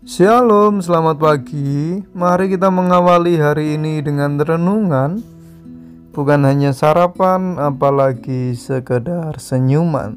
Shalom, selamat pagi. Mari kita mengawali hari ini dengan renungan. Bukan hanya sarapan, apalagi sekedar senyuman.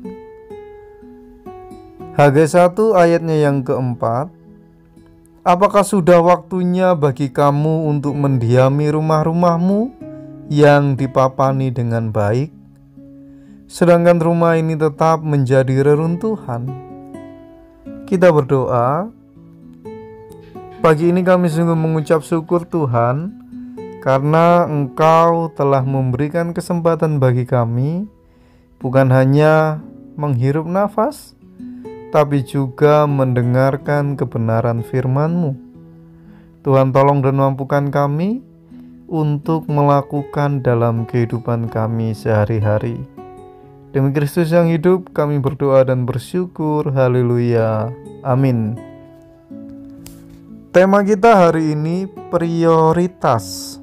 Hagai 1 ayatnya yang keempat. Apakah sudah waktunya bagi kamu untuk mendiami rumah-rumahmu yang dipapani dengan baik, sedangkan rumah ini tetap menjadi reruntuhan? Kita berdoa. Pagi ini kami sungguh mengucap syukur Tuhan, karena Engkau telah memberikan kesempatan bagi kami, bukan hanya menghirup nafas, tapi juga mendengarkan kebenaran firman-Mu. Tuhan, tolong dan mampukan kami untuk melakukan dalam kehidupan kami sehari-hari. Demi Kristus yang hidup, kami berdoa dan bersyukur. Haleluya. Amin. Tema kita hari ini prioritas.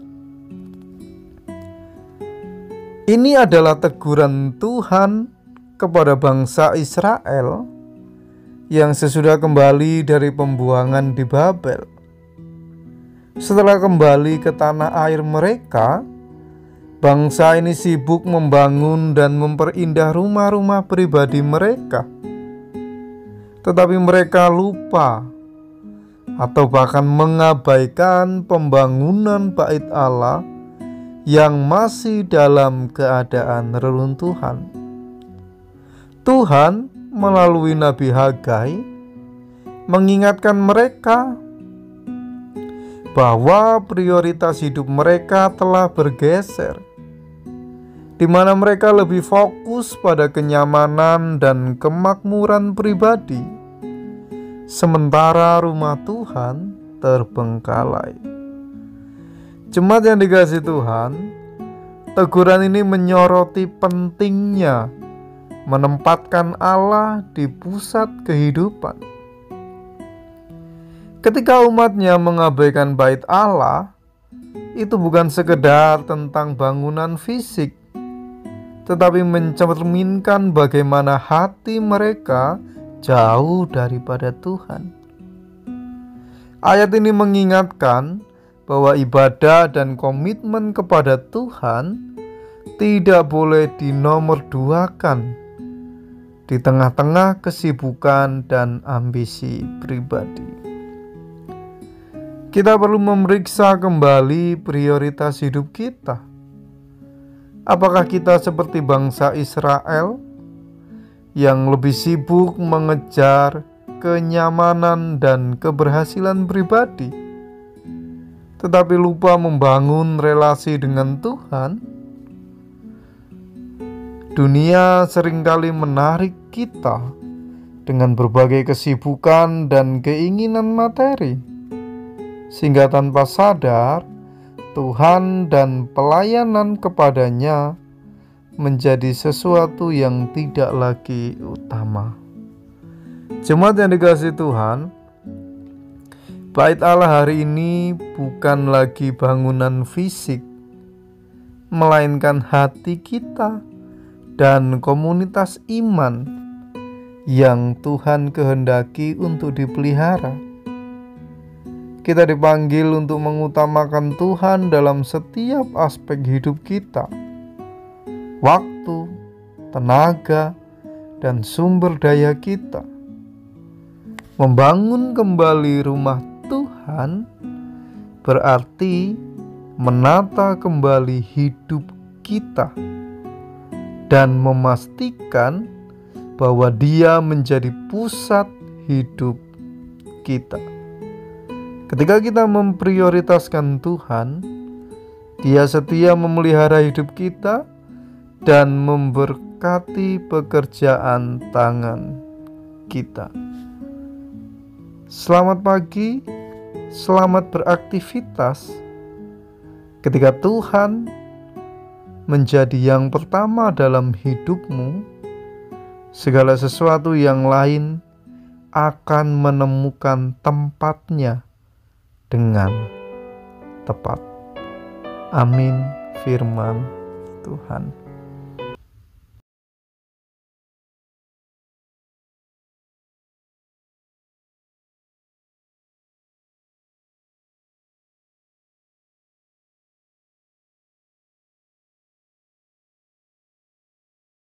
Ini adalah teguran Tuhan kepada bangsa Israel yang sesudah kembali dari pembuangan di Babel. Setelah kembali ke tanah air mereka, bangsa ini sibuk membangun dan memperindah rumah-rumah pribadi mereka. Tetapi mereka lupa atau bahkan mengabaikan pembangunan bait Allah yang masih dalam keadaan reruntuhan. Tuhan melalui Nabi Hagai mengingatkan mereka bahwa prioritas hidup mereka telah bergeser, di mana mereka lebih fokus pada kenyamanan dan kemakmuran pribadi, sementara rumah Tuhan terbengkalai. Jemaat yang dikasihi Tuhan, teguran ini menyoroti pentingnya menempatkan Allah di pusat kehidupan. Ketika umatnya mengabaikan bait Allah, itu bukan sekedar tentang bangunan fisik, tetapi mencerminkan bagaimana hati mereka jauh daripada Tuhan. Ayat ini mengingatkan bahwa ibadah dan komitmen kepada Tuhan tidak boleh dinomorduakan di tengah-tengah kesibukan dan ambisi pribadi. Kita perlu memeriksa kembali prioritas hidup kita. Apakah kita seperti bangsa Israel yang lebih sibuk mengejar kenyamanan dan keberhasilan pribadi, tetapi lupa membangun relasi dengan Tuhan? Dunia seringkali menarik kita dengan berbagai kesibukan dan keinginan materi, sehingga tanpa sadar Tuhan dan pelayanan kepadanya menjadi sesuatu yang tidak lagi utama. Jemaat yang dikasihi Tuhan, bait Allah hari ini bukan lagi bangunan fisik, melainkan hati kita dan komunitas iman yang Tuhan kehendaki untuk dipelihara. Kita dipanggil untuk mengutamakan Tuhan dalam setiap aspek hidup kita. Waktu, tenaga, dan sumber daya kita. Membangun kembali rumah Tuhan berarti menata kembali hidup kita dan memastikan bahwa Dia menjadi pusat hidup kita. Ketika kita memprioritaskan Tuhan, Dia setia memelihara hidup kita dan memberkati pekerjaan tangan kita. Selamat pagi, selamat beraktivitas. Ketika Tuhan menjadi yang pertama dalam hidupmu, segala sesuatu yang lain akan menemukan tempatnya dengan tepat. Amin, firman Tuhan.